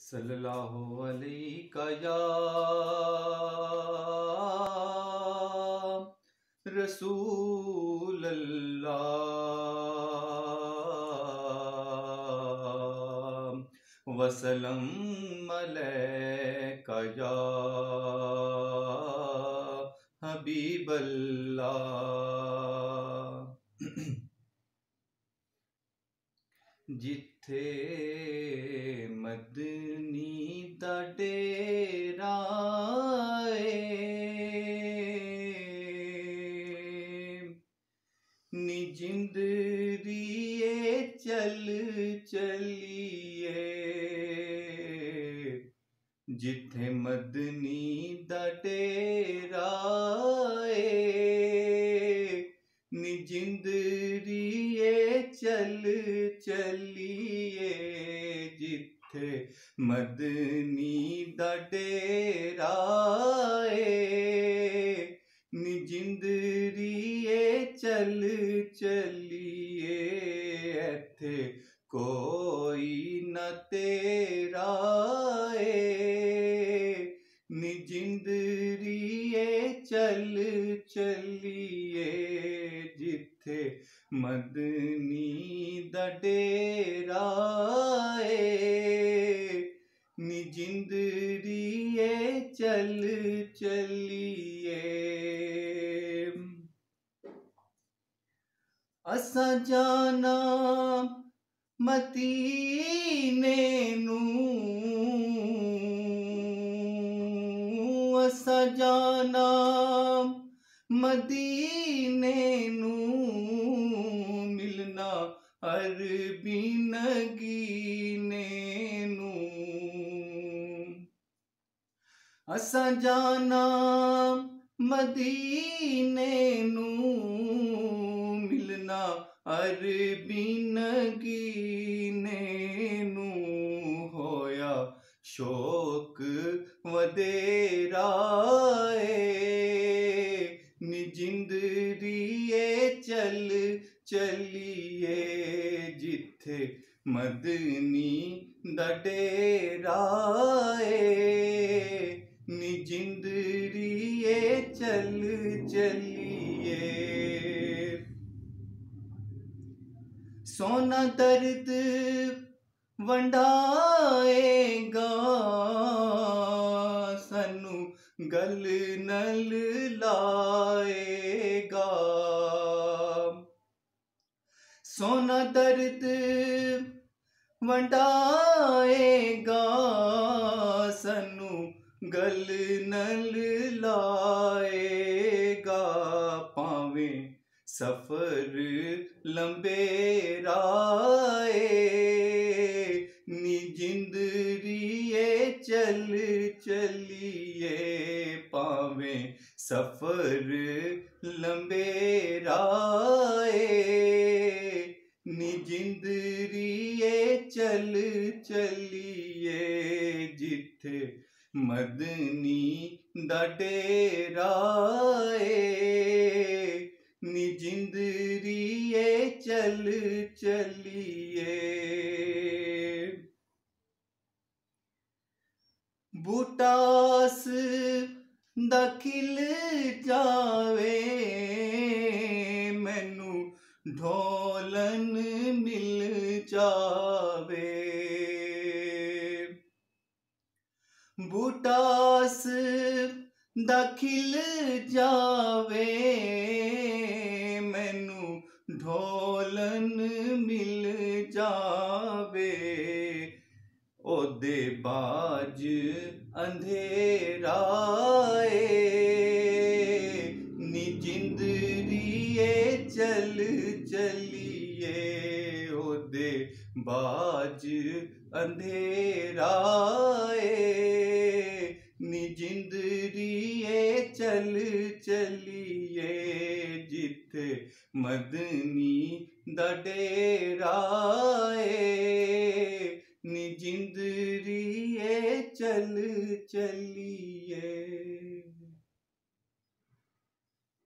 सल्लल्लाहु अलैका या रसूल अल्लाह वसल्लम अलैका या हबीब अल्लाह। जिथे मदनी दा डेरा नी जिंदरिए चल चलिए। जिथे मदनी दा डेरा नी जिंदरिए चल चलिए। जिथे मदनी दा डेरा नी जिंदरिए चल चलिए। एथे कोई न तेरा नी जिंदरिए चल चलिए। जिथे मदनी दा डेरा नी जिंदरिए चल चलिए। असा जाना मदीने नू, असा जाना मदीने नू, मिलना अरबी नगीने नू। असा जाना मदीने नू, मिलना अरबी नगीने नू। होया शौक वदेरा नी जिंदरिए चल चलिए। जिथे मदनी दा डेरा नी जिंदरिए चल चलिए। सोना दर्द वंडाएगा सानू गल नल लाएगा। सोना दर्द वंडाएगा सानू गल नल लाएगा। पावें सफर लंबे राए नी जिंदरिए चल चलिए। पावें सफर लंबे राए नी जिंदरिए चल चलिए। जिथे मदनी दा डेरा नी जिंदरिए चल चलिए। बूटास दा खिल जावे मैनू ढोलन मिल जावे। बूटास दा खिल जावे मैनू ढोलन मिल जावे। ओदे बाज अंधेरा नी जिंदरिए चल चलिए। ओदे बाज अंधेरा नी जिंदरिए चल चलिए। जिथे मदनी दा डेरा नी जिंदरिए चल चलिए।